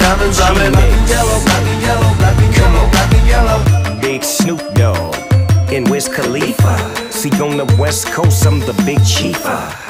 diamonds on me. Black and yellow, black and yellow, black and yellow, black and yellow. Big Snoop Dogg and Wiz Khalifa. See, on the West Coast, I'm the big chief.